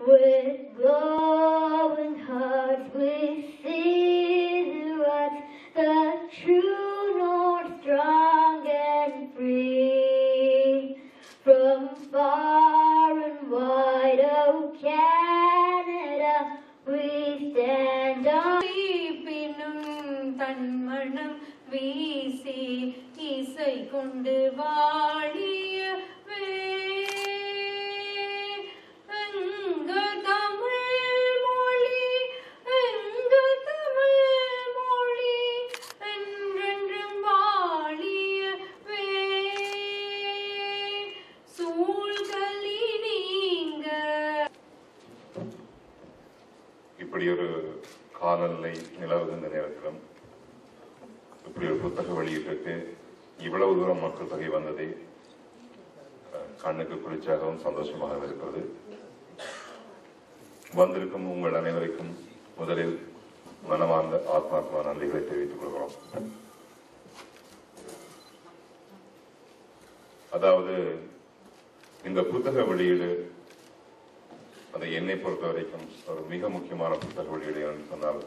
With glowing hearts we see the rods, the true north strong and free. From far and wide, oh Canada, we stand on. தன்மணம் வீசி இசை கொண்டு வாழிய இப்படி ஒரு காலநிலை நிலவுகின்ற நேரத்திலும் இப்படி ஒரு புத்தக வெளியிட்டு இவ்வளவு தூரம் மக்கள் தொகை வந்ததே கண்ணுக்கு குளிர்ச்சியாகவும் சந்தோஷமாக இருக்கிறது. வந்திருக்கும் உங்கள் அனைவருக்கும் முதலில் மனமார்ந்த ஆத்மாத்மா நன்றிகளை தெரிவித்துக் கொள்கிறோம். அதாவது இந்த புத்தக வெளியீடு அதை என்னை பொறுத்த வரைக்கும் ஒரு மிக முக்கியமான புத்தக வெளியீடு என்று சொன்னால்,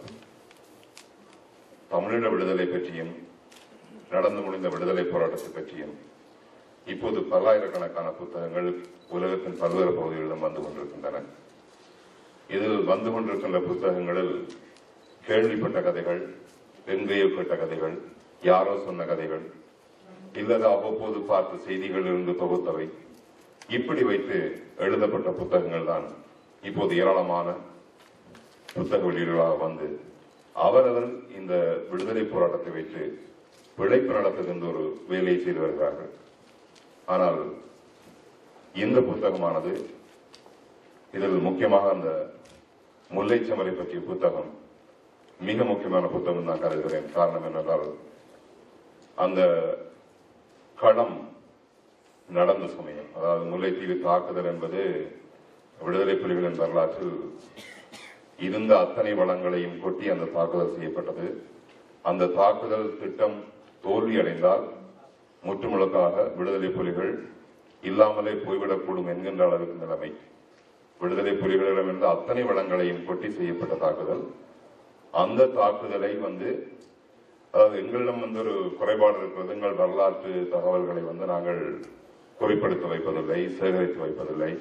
தமிழீழ விடுதலை பற்றியும் நடந்து முடிந்த விடுதலை போராட்டத்தை பற்றியும் இப்போது பல்லாயிரக்கணக்கான புத்தகங்கள் உலகத்தின் பல்வேறு பகுதிகளிலும் வந்து கொண்டிருக்கின்றன. இதில் வந்து கொண்டிருக்கின்ற புத்தகங்களில் கேள்விப்பட்ட கதைகள், எங்கேயோ கேட்ட கதைகள், யாரோ சொன்ன கதைகள், இல்லது அவ்வப்போது பார்த்த செய்திகளிலிருந்து தொகுத்தவை, இப்படி வைத்து எழுதப்பட்ட புத்தகங்கள் தான் இப்போது ஏராளமான புத்தக வெளியீடுகளாக வந்து அவரவர் இந்த விடுதலை போராட்டத்தை வைத்து பிழைப்பு நடத்துகின்ற ஒரு வேலையை செய்து வருகிறார்கள். ஆனால் இந்த புத்தகமானது, இதில் முக்கியமாக அந்த முல்லைச்சமரை பற்றிய புத்தகம் மிக முக்கியமான புத்தகம் நான் கருதுகிறேன். காரணம் என்னென்றால், அந்த களம் நடந்த சமயம், அதாவது முல்லைத்தீவு தாக்குதல் என்பது விடுதலை புலிகளின் வரலாற்றில் இருந்த அத்தனை வளங்களையும் கொட்டி அந்த தாக்குதல் செய்யப்பட்டது. அந்த தாக்குதல் திட்டம் தோல்வியடைந்தால் முற்றுமுழுக்காக விடுதலை புலிகள் இல்லாமலே போய்விடக்கூடும் என்கின்ற அளவுக்கு நிலைமை. விடுதலை புலிகளிடமிருந்து அத்தனை வளங்களையும் கொட்டி செய்யப்பட்ட தாக்குதல். அந்த தாக்குதலை அதாவது எங்களிடம் ஒரு குறைபாடு இருக்கிறது. எங்கள் வரலாற்று தகவல்களை நாங்கள் குறிப்பிடுத்த வைப்பதில்லை, சேகரித்து வைப்பதில்லை,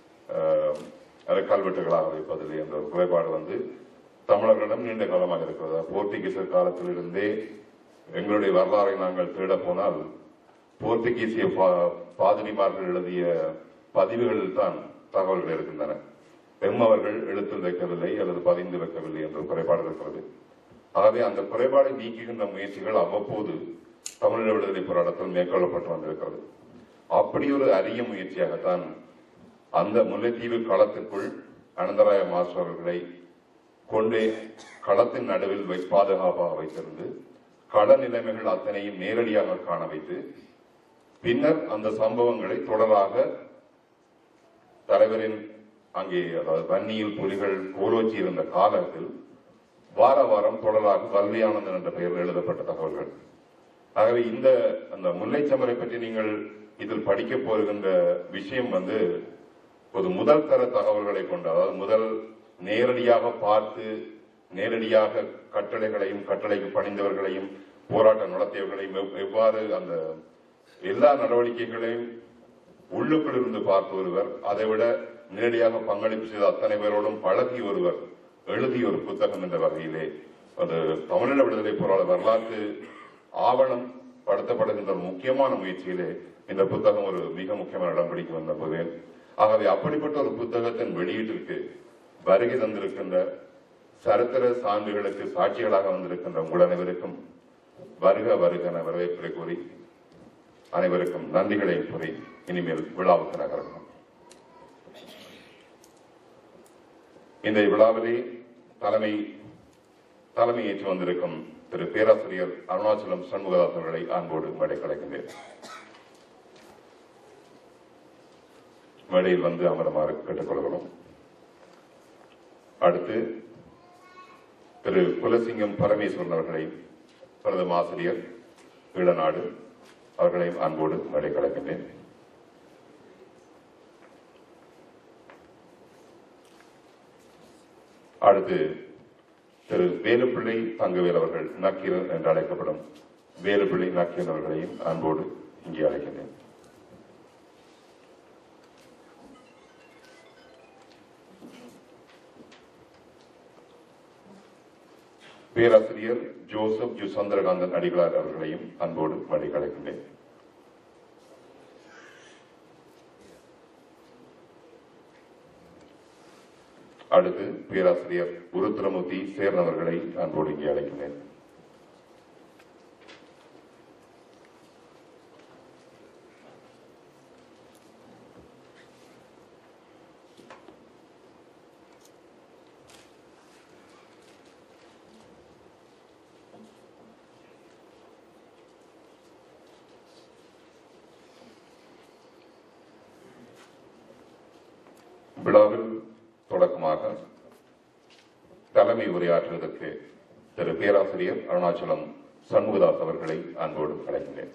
கல்வெட்டுகளாக வைப்பதில்லை என்ற ஒரு குறைபாடு தமிழர்களிடம் நீண்ட காலமாக இருக்கிறது. போர்த்துகீசர் காலத்திலிருந்தே எங்களுடைய வரலாறை நாங்கள் தேட போனால் போர்த்துகீசிய பாதிரிமார்கள் எழுதிய பதிவுகளில் தான் தகவல்கள் இருக்கின்றன. எம்மவர்கள் எழுத்தில் வைக்கவில்லை அல்லது பதிந்து வைக்கவில்லை என்ற குறைபாடு இருக்கிறது. ஆகவே அந்த குறைபாடை நீக்குகின்ற முயற்சிகள் அவ்வப்போது தமிழீழ விடுதலை போராட்டத்தில் மேற்கொள்ளப்பட்டு வந்திருக்கிறது. அப்படி ஒரு அரிய முயற்சியாகத்தான் அந்த முல்லைத்தீவு களத்திற்குள் அனந்தராய மாஸ்டர் அவர்களை கொண்டே களத்தின் நடுவில் பாதுகாப்பாக வைத்திருந்து கள நிலைமைகள் அத்தனையும் நேரடியாக காண வைத்து, பின்னர் அந்த சம்பவங்களை தொடராக தலைவரின் அங்கே, அதாவது வன்னியில் புலிகள் கோலோச்சி இருந்த காலத்தில் வார வாரம் தொடராக வல்லியானந்தன் என்ற பெயரில் எழுதப்பட்ட தகவல்கள். ஆகவே அந்த முல்லைச்சமரை பற்றி நீங்கள் இதில் படிக்க போகின்ற விஷயம் ஒரு முதல் தர தகவல்களை கொண்டு, அதாவது முதல் நேரடியாக பார்த்து நேரடியாக கட்டளைகளையும் கட்டளைக்கு பணிந்தவர்களையும் போராட்டம் நடத்தியவர்களையும் எவ்வாறு அந்த எல்லா நடவடிக்கைகளையும் உள்ளுக்குள் இருந்து பார்த்து ஒருவர், அதைவிட நேரடியாக பங்களிப்பு செய்த அத்தனை பேரோடும் பழகி ஒருவர் எழுதிய ஒரு புத்தகம் என்ற வகையிலே அது தமிழீழ விடுதலை போராட்ட வரலாற்று ஆவணம் படுத்தப்படுகின்ற முக்கியமான முயற்சியிலே இந்த புத்தகம் ஒரு மிக முக்கியமான இடம் பிடிக்கும் நம்புவேன். ஆகவே அப்படிப்பட்ட ஒரு புத்தகத்தின் வெளியீட்டிற்கு வருகை தந்திருக்கின்ற சரித்திர சான்றுகளுக்கு சாட்சிகளாக வந்திருக்கின்ற உங்கள் அனைவருக்கும் வருக வருக என வரவேற்பை கூறி அனைவருக்கும் நன்றிகளை கூறி இனிமேல் விழாவுக்கு நகரணும். இந்த விழாவிலே தலைமையேற்று வந்திருக்கும் திரு பேராசிரியர் அருணாச்சலம் சண்முகதாஸ் அவர்களை அன்போடு மேடை கலைக்கின்றேன். மேடையில் அமருமாறு கேட்டுக்கொள்கிறோம். அடுத்து திரு குலசிங்கம் பரமேஸ்வரன் அவர்களை பிரதம ஆசிரியர் ஈழநாடு அவர்களையும் அன்போடு மேடை கலைக்கின்றேன். அடுத்து திரு வேலுப்பிள்ளை தங்கவேல் அவர்கள் நக்கீரன் என்று அழைக்கப்படும் வேலுப்பிள்ளை நக்கீரன் அவர்களையும் அன்போடு இங்கே அழைக்கின்றேன். பேராசிரியர் ஜோசப் ஜு சந்திரகாந்தன் அடிகளார் அவர்களையும் அன்போடு மடிக்கு அழைக்கின்றேன். அடுத்து பேராசிரியர் உருத்திரமூர்த்தி சேர்ன் அவர்களை அன்போடு இங்கே அழைக்கின்றேன். விழாவில் தொடக்கமாக தலைமை உரையாற்றுவதற்கு திரு பேராசிரியர் அருணாச்சலம் சண்முகதாஸ் அவர்களை அன்போடு அழைக்கின்றேன்.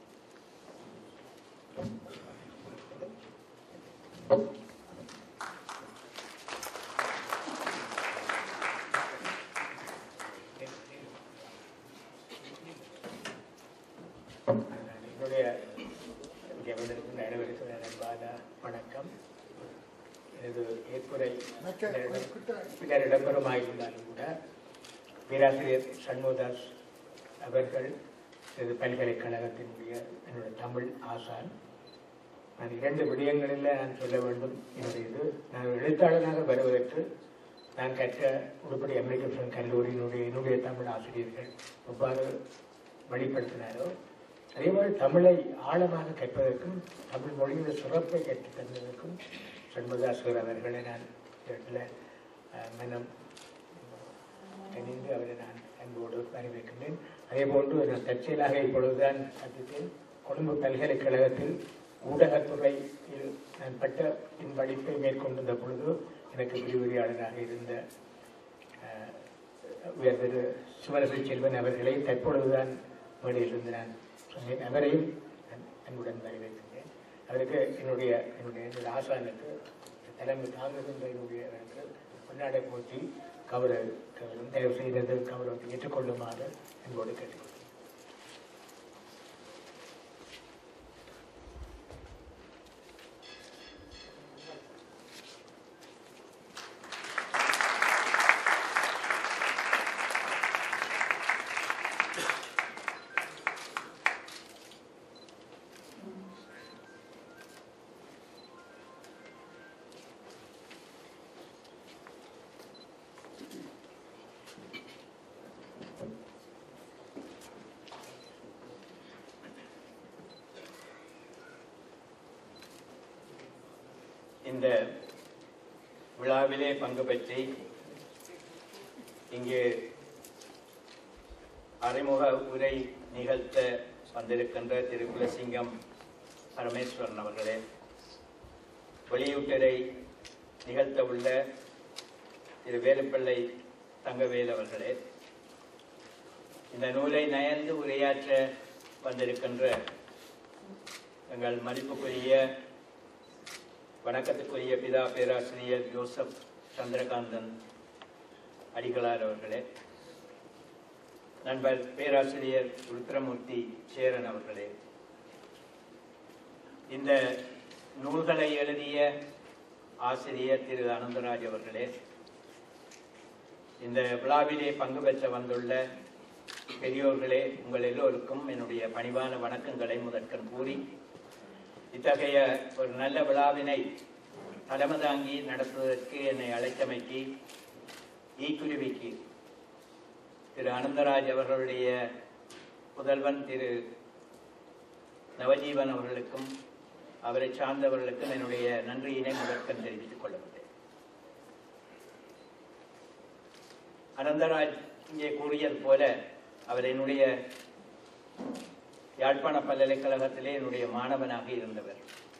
வணக்கம். எனது ஏற்புரை பின்னர் இடம்பெறுமாயிருந்தாலும் கூட பேராசிரியர் சண்முகதாஸ் அவர்கள் எனது பல்கலைக்கழகத்தினுடைய என்னுடைய தமிழ் ஆசான். நான் 2 விடயங்களில் நான் சொல்ல வேண்டும். நான் எழுத்தாளனாக வருவதற்கு நான் கற்ற உடுப்படி அமெரிக்கன் கல்லூரியினுடைய தமிழ் ஆசிரியர்கள் எவ்வாறு வெளிப்படுத்தினாரோ அதே மாதிரி தமிழை ஆழமாக கற்பதற்கும் தமிழ் மொழியின் சிறப்பை கற்றுத் தந்ததற்கும் சண்முகதாசர் அவர்களை நான் மனம் கணிந்து அவரை நான் அன்போடு வரவேற்கின்றேன். அதே போன்று நான் தற்செயலாக இப்பொழுதுதான் சந்தித்தேன். கொழும்பு பல்கலைக்கழகத்தில் ஊடகத்துறையில் நான் பட்டத்தின் படிப்பை மேற்கொண்டிருந்த பொழுது எனக்கு விரிவுரையாளராக இருந்த உயர்திரு சிவரசி செல்வன் அவர்களை தற்பொழுதுதான் மேடையிலிருந்து நான் சொன்னேன். அவரையும் அன்புடன் வரவேற்கின்றேன். அதற்கு என்னுடைய ஆசானுக்கு தலைமை தாங்குகின்ற என்னுடைய பொன்னாடை போற்றி கௌரவம் தயவு செய்தது கௌரவத்தை ஏற்றுக்கொள்ளுமாறு அன்போடு கேட்டுக்கொள்கிறேன். இந்த விழாவிலே பங்கு பெற்றி இங்கே அறிமுக உரை நிகழ்த்த வந்திருக்கின்ற திரு குலசிங்கம் பரமேஸ்வரன் அவர்களே, வெளியீட்டுரை நிகழ்த்த உள்ள திரு வேலுப்பிள்ளை தங்கவேல் அவர்களே, இந்த நூலை நயந்து உரையாற்ற வந்திருக்கின்ற எங்கள் மதிப்புக்குரிய வணக்கத்துக்குரிய பிதா பேராசிரியர் ஜோசப் சந்திரகாந்தன் அடிகளார் அவர்களே, நண்பர் பேராசிரியர் உருத்திரமூர்த்தி சேரன் அவர்களே, இந்த நூல்களை எழுதிய ஆசிரியர் திரு அனந்தராஜ் அவர்களே, இந்த விழாவிலே பங்கு பெற்ற வந்துள்ள பெரியோர்களே, உங்கள் எல்லோருக்கும் என்னுடைய பணிவான வணக்கங்களை முதற்கண் கூறி, இத்தகைய ஒரு நல்ல விழாவினை தலைமை தாங்கி நடத்துவதற்கு என்னை அழைத்தமைக்கு ஈக்குருவிக்கு திரு அனந்தராஜ் அவர்களுடைய புதல்வன் திரு நவஜீவன் அவர்களுக்கும் அவரை சார்ந்தவர்களுக்கும் என்னுடைய நன்றியினை முதற்கண் தெரிவித்துக் கொள்ளவில்லை. அனந்தராஜ் இங்கே கூறியது போல அவர் என்னுடைய யாழ்ப்பாண பல்கலைக்கழகத்திலே என்னுடைய மாணவனாக இருந்தவர்.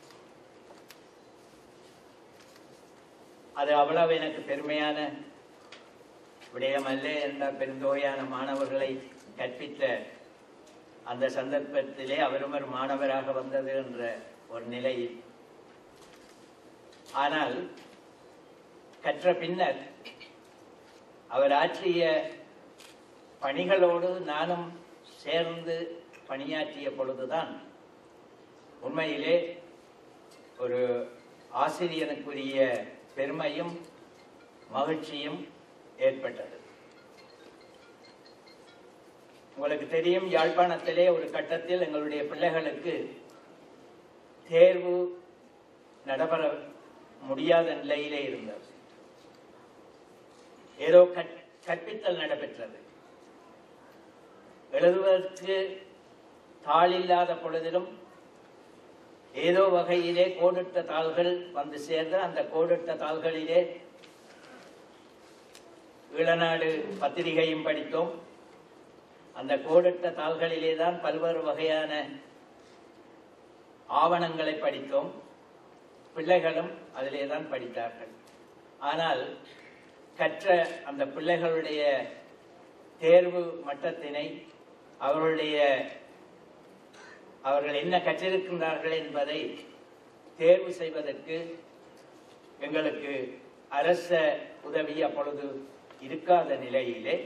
அது அவ்வளவு எனக்கு பெருமையான விடயம் அல்ல என்றால், பெருந்தொகையான மாணவர்களை கற்பித்த அந்த சந்தர்ப்பத்திலே அவரும் ஒரு மாணவராக வந்தது என்ற ஒரு நிலையில், ஆனால் கற்ற பின்னர் அவர் ஆற்றிய பணிகளோடு நானும் சேர்ந்து பணியாற்றிய பொழுதுதான் உண்மையிலே ஒரு ஆசிரியனுக்குரிய பெருமையும் மகிழ்ச்சியும் ஏற்பட்டது. உங்களுக்கு தெரியும், யாழ்ப்பாணத்திலே ஒரு கட்டத்தில் எங்களுடைய பிள்ளைகளுக்கு தேர்வு நடைபெற முடியாத நிலையிலே இருந்தது. ஏதோ கற்பித்தல் நடைபெற்றது. எழுதுவதற்கு தாள் இல்லாத பொழுதிலும் ஏதோ வகையிலே கோடிட்ட தாள்கள் வந்து சேர்ந்து அந்த கோடிட்ட தாள்களிலே ஈழநாடு பத்திரிகையும் படித்தோம். அந்த கோடிட்ட தாள்களிலே தான் பல்வேறு வகையான ஆவணங்களை படித்தோம். பிள்ளைகளும் அதிலே தான் படித்தார்கள். ஆனால் கற்ற அந்த பிள்ளைகளுடைய தேர்வு மட்டத்தினை அவர்கள் என்ன கற்றிருக்கின்றார்கள் என்பதை தேர்வு செய்வதற்கு எங்களுக்கு அரச உதவி அப்பொழுது இருக்காத நிலையிலே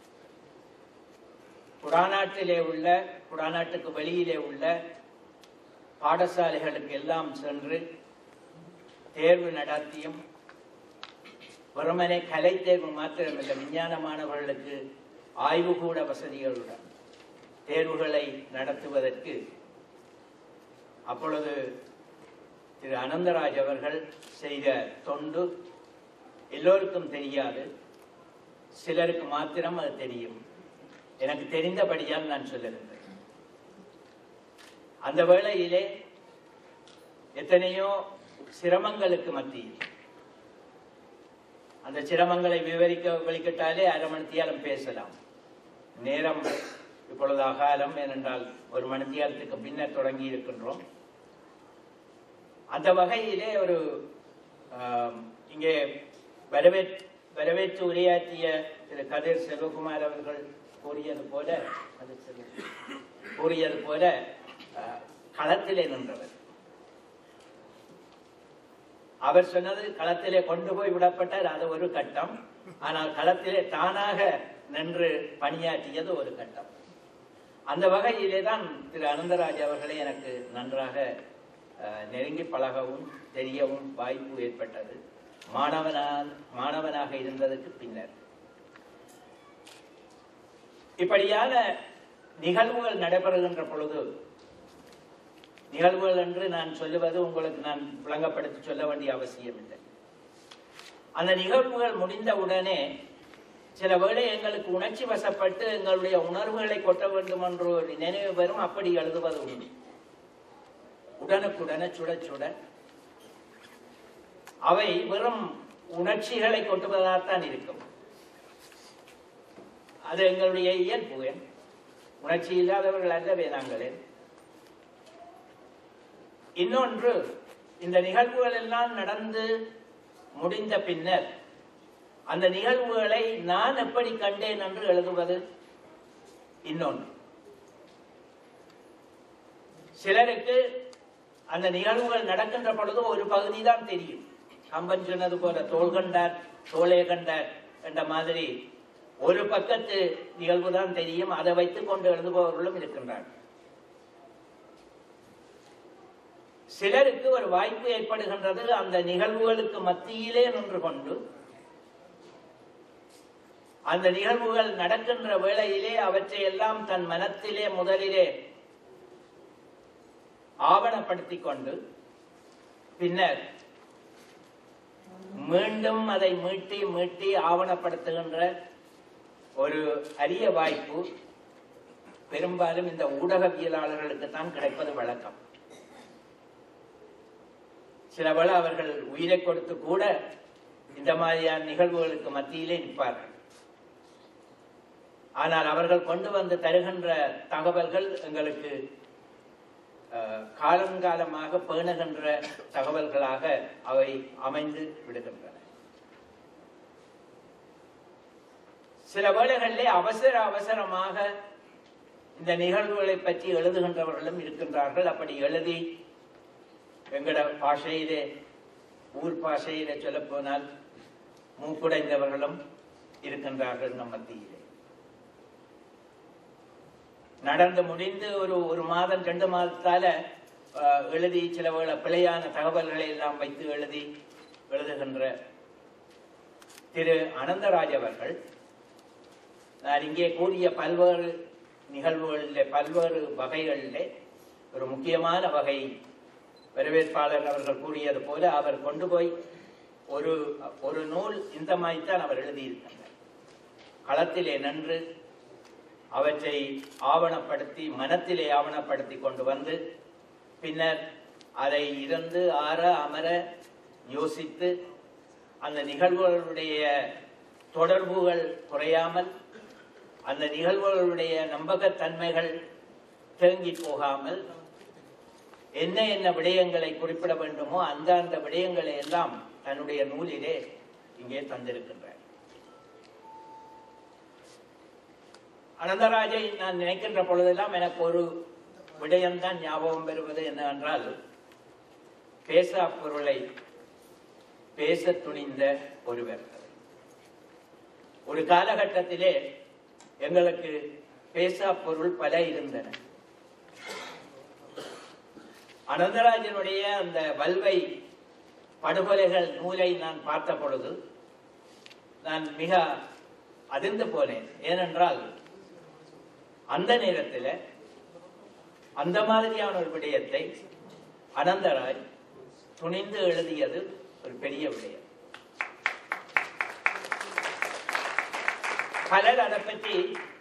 குடாநாட்டுக்கு வெளியிலே உள்ள பாடசாலைகளுக்கு எல்லாம் சென்று தேர்வு நடத்தியும் வெறுமனே கலை தேர்வு மாத்திரமில்லை, விஞ்ஞான மாணவர்களுக்கு ஆய்வுகூட வசதிகளுடன் தேர்வுகளை நடத்துவதற்கு அப்பொழுது திரு அனந்தராஜ் அவர்கள் செய்த தொண்டு எல்லோருக்கும் தெரியாது, சிலருக்கு மாத்திரம் அது தெரியும். எனக்கு தெரிந்தபடியால் நான் சொல்லுகின்றேன். அந்த வேளையிலே எத்தனையோ சிரமங்களுக்கு மத்தியில், அந்த சிரமங்களை வெளிக்கிட்டாலே அரை மணித்தியாலம் பேசலாம். நேரம் இப்பொழுது அகாலம், ஏனென்றால் ஒரு மணித்தியாலத்துக்கு பின்னர் தொடங்கி இருக்கின்றோம். அந்த வகையிலே ஒரு இங்கே வரவேற்று உரையாற்றிய திரு கதிர் செல்வகுமார் அவர்கள் கூறியது போல களத்திலே நின்றவர். அவர் சொன்னது களத்திலே கொண்டு போய் விடப்பட்டார், அது ஒரு கட்டம். ஆனால் களத்திலே தானாக நின்று பணியாற்றியது ஒரு கட்டம். அந்த வகையிலே தான் திரு அனந்தராஜ் அவர்களை எனக்கு நன்றாக நெருங்கி பழகவும் தெரியவும் வாய்ப்பு ஏற்பட்டது, மாணவனாக இருந்ததற்கு பின்னர். இப்படியான நிகழ்வுகள் நடைபெறுகின்ற பொழுது, நிகழ்வுகள் என்று நான் சொல்லுவது உங்களுக்கு நான் விளங்கப்படுத்தி சொல்ல வேண்டிய அவசியம் இல்லை. அந்த நிகழ்வுகள் முடிந்தவுடனே சில வேளை எங்களுக்கு உணர்ச்சி வசப்பட்டு எங்களுடைய உணர்வுகளை கொட்ட வேண்டும் என்ற ஒரு நினைவு வரும். அப்படி எழுதுவது உண்டு. உடனுக்குடனே சுட சுட அவை வெறும் உணர்ச்சிகளை கொட்டுவதாகத்தான் இருக்கும். அது எங்களுடைய இயல்பு. உணர்ச்சி இல்லாதவர்கள் அல்லவே நாங்களே. இன்னொன்று, இந்த நிகழ்வுகள் எல்லாம் நடந்து முடிந்த பின்னர் அந்த நிகழ்வுகளை நான் எப்படி கண்டேன் என்று எழுதுவது இன்னொன்று. சிலருக்கு அந்த நிகழ்வுகள் நடக்கின்ற பொழுது ஒரு பகுதி தான் தெரியும். கம்பன் சொன்னது போல தோள் கண்டார் தோளே கண்டார் என்ற மாதிரி ஒரு பக்கத்து நிகழ்வு தான் தெரியும். அதை வைத்துக் கொண்டு எழுதுபவர்களும் இருக்கின்றார்கள். சிலருக்கு ஒரு வாய்ப்பு ஏற்படுகின்றது, அந்த நிகழ்வுகளுக்கு மத்தியிலே நின்று கொண்டு அந்த நிகழ்வுகள் நடக்கின்ற வேளையிலே அவற்றை எல்லாம் தன் மனத்திலே முதலிலே ஆவணப்படுத்திக் கொண்டு பின்னர் மீண்டும் அதை மீட்டி ஆவணப்படுத்துகின்ற ஒரு அரிய வாய்ப்பு பெரும்பாலும் இந்த ஊடகவியலாளர்களுக்கு தான் கிடைப்பது வழக்கம். சில வேளை அவர்கள் உயிரை கொடுத்து கூட இந்த மாதிரியான நிகழ்வுகளுக்கு மத்தியிலே நிற்பார்கள். ஆனால் அவர்கள் கொண்டு வந்து தருகின்ற தகவல்கள் எங்களுக்கு காலங்காலமாக பேணுகின்ற தகவல்களாக அவை அமைந்து விடுகின்றன. சில வேளைகளிலே அவசரமாக இந்த நிகழ்வுகளை பற்றி எழுதுகின்றவர்களும் இருக்கின்றார்கள். அப்படி எழுதி எங்கட பாஷையிலே, ஊர் பாஷையிலே சொல்ல போனால் மூக்குடைந்தவர்களும் இருக்கின்றார்கள் நம் மத்தியிலே. நடந்து முடிந்து ஒரு மாதம் 2 மாதத்தால எழுதி சில பிழையான தகவல்களை எல்லாம் வைத்து எழுதுகின்ற திரு அனந்தராஜ் அவர்கள் நான் இங்கே கூறிய பல்வேறு நிகழ்வுகளிலே பல்வேறு வகைகளிலே ஒரு முக்கியமான வகை வரவேற்பாளர் அவர்கள் கூறியது போல அவர் கொண்டு போய் ஒரு நூல் இந்த மாதிரித்தான் அவர் எழுதியிருக்கின்றார். களத்திலே நின்று அவற்றை ஆவணப்படுத்தி மனத்திலே ஆவணப்படுத்தி கொண்டு வந்து பின்னர் அதை இருந்து ஆற அமர யோசித்து அந்த நிகழ்வுகளுடைய தொடர்புகள் குறையாமல் அந்த நிகழ்வுகளுடைய நம்பகத்தன்மைகள் தேங்கி போகாமல் என்ன விடயங்களை குறிப்பிட வேண்டுமோ அந்த விடயங்களை எல்லாம் தன்னுடைய நூலிலே இங்கே தந்திருக்கின்றார். அனந்தராஜை நான் நினைக்கின்ற பொழுதெல்லாம் எனக்கு ஒரு விடயம்தான் ஞாபகம் பெறுவது என்னவென்றால், பேசா பொருளை பேச துணிந்த ஒருவர். ஒரு காலகட்டத்திலே எங்களுக்கு பேசா பொருள் பல இருந்தன. அனந்தராஜனுடைய அந்த வல்வை படுகொலைகள் நூலை நான் பார்த்த பொழுது நான் மிக அதிர்ந்து போனேன். ஏனென்றால் அந்த நேரத்தில் அந்த மாதிரியான ஒரு விடயத்தை அனந்தராஜ் துணிந்து எழுதியது ஒரு பெரிய விடயம். பலர் அதை பற்றி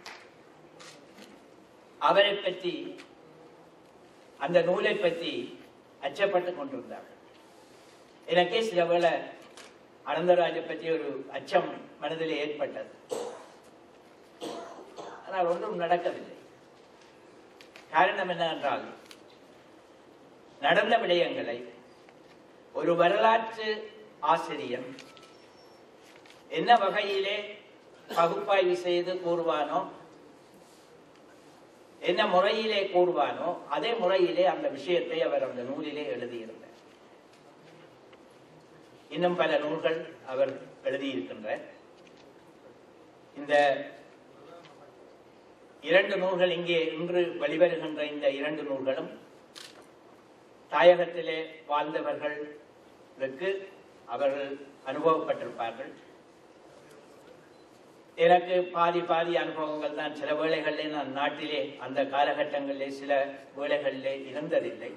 அவரை பற்றி அந்த நூலை பற்றி அச்சப்பட்டுக் கொண்டிருந்தார்கள். எனக்கே சில வேளை அனந்தராஜை பற்றி ஒரு அச்சம் மனதில் ஏற்பட்டது. ஆனால் ஒன்றும் நடக்கவில்லை. காரணம் என்னவென்றால், நடந்த விடயங்களை ஒரு வரலாற்று ஆசிரியர் என்ன வகையிலே பகுப்பாய்வு செய்து கூறுவானோ, என்ன முறையிலே கூறுவானோ அதே முறையிலே அந்த விஷயத்தை அவர் அந்த நூலிலே எழுதியிருந்தார். இன்னும் பல நூல்கள் அவர் எழுதியிருக்கின்றார். இந்த 2 நூல்கள் இங்கே இன்று வெளிவருகின்ற இந்த 2 நூல்களும் தாயகத்திலே வாழ்ந்தவர்களுக்கு அவர்கள் அனுபவப்பட்டிருப்பார்கள். எனக்கு பாதி அனுபவங்கள் தான். சில வேளைகளிலே நான் நாட்டிலே அந்த காலகட்டங்களிலே சில வேளைகளிலே இருந்ததில்லை.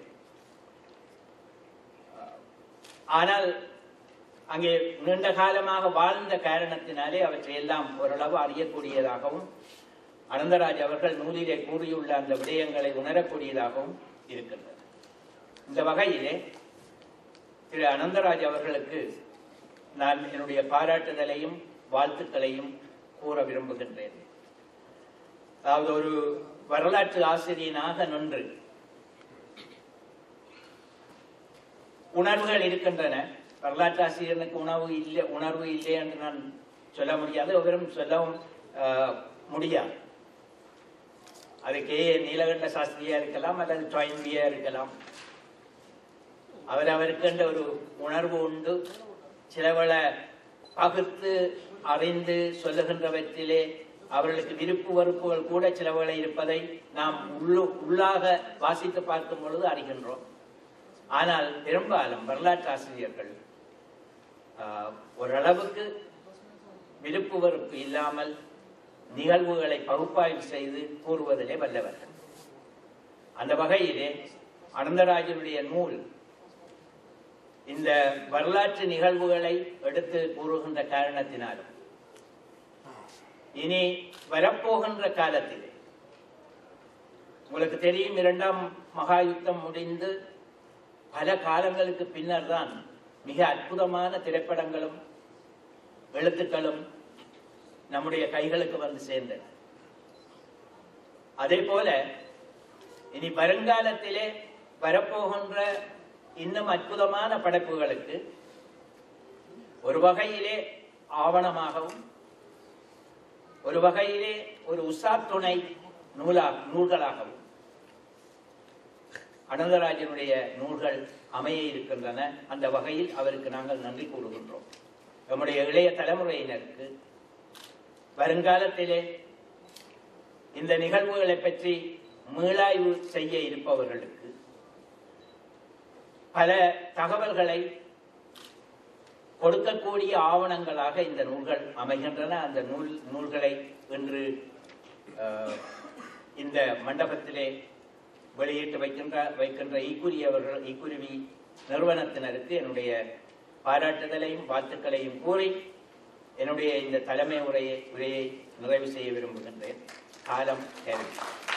ஆனால் அங்கே நீண்ட காலமாக வாழ்ந்த காரணத்தினாலே அவற்றை எல்லாம் ஓரளவு அறியக்கூடியதாகவும் அனந்தராஜ் அவர்கள் நூலிலே கூறியுள்ள அந்த விடயங்களை உணரக்கூடியதாகவும் இருக்கின்றது. இந்த வகையிலே திரு அனந்தராஜ் அவர்களுக்கு நான் என்னுடைய பாராட்டுதலையும் வாழ்த்துக்களையும் கூற விரும்புகின்றேன். அதாவது ஒரு வரலாற்று ஆசிரியனாக நின்று உணர்வுகள் இருக்கின்றன. வரலாற்று ஆசிரியனுக்கு உணர்வு இல்லை என்று நான் சொல்ல முடியாது, ஒவ்வொரும் சொல்லவும் முடியாது. அது நீலகண்ட சாஸ்திரியா இருக்கலாம் அல்லது டாயின்பியா இருக்கலாம். அவருக்கு ஒரு உணர்வு உண்டு. சிலவள பகுத்து அறிந்து சொல்லுகின்றவற்றிலே அவர்களுக்கு விருப்பு வெறுப்புகள் கூட சிலவளை இருப்பதை நாம் உள்ளாக வாசித்து பார்க்கும் பொழுது அறிகின்றோம். ஆனால் பெரும்பாலும் வரலாற்று ஆசிரியர்கள் ஓரளவுக்கு விருப்பு வெறுப்பு இல்லாமல் நிகழ்வுகளை பகுப்பாய்வு செய்து கூறுவதிலே வல்லவர்கள். அந்த வகையிலே அனந்தராஜனுடைய நூல் இந்த வரலாற்று நிகழ்வுகளை எடுத்து கூறுகின்ற காரணத்தினாலும் இனி வரப்போகின்ற காலத்திலே உங்களுக்கு தெரியும், 2ஆம் மகா யுத்தம் முடிந்து பல காலங்களுக்கு பின்னர் தான் மிக அற்புதமான திரைப்படங்களும் எழுத்துக்களும் நம்முடைய கைகளுக்கு வந்து சேர்ந்தது. அதே போல இனி வருங்காலத்திலே வரப்போகின்ற இன்னும் அற்புதமான படைப்புகளுக்கு ஒரு வகையிலே ஆவணமாகவும் ஒரு வகையிலே ஒரு உசாத்துணை நூல்களாகவும் அனந்தராஜனுடைய நூல்கள் அமைய இருக்கின்றன. அந்த வகையில் அவருக்கு நாங்கள் நன்றி கூறுகின்றோம். நம்முடைய இளைய தலைமுறையினருக்கு வருங்காலத்திலே இந்த நிகழ்வுகளை பற்றி மீளாய்வு செய்ய இருப்பவர்களுக்கு பல தகவல்களை கொடுக்கக்கூடிய ஆவணங்களாக இந்த நூல்கள் அமைகின்றன. அந்த நூல்களை இன்று இந்த மண்டபத்திலே வெளியிட்டு வைக்கின்ற ஈக்குருவி நிறுவனத்தினருக்கு என்னுடைய பாராட்டுதலையும் வாழ்த்துக்களையும் கூறி என்னுடைய இந்த தலைமை உரையை நிறைவு செய்ய விரும்புகின்றேன். காலம் கருதி.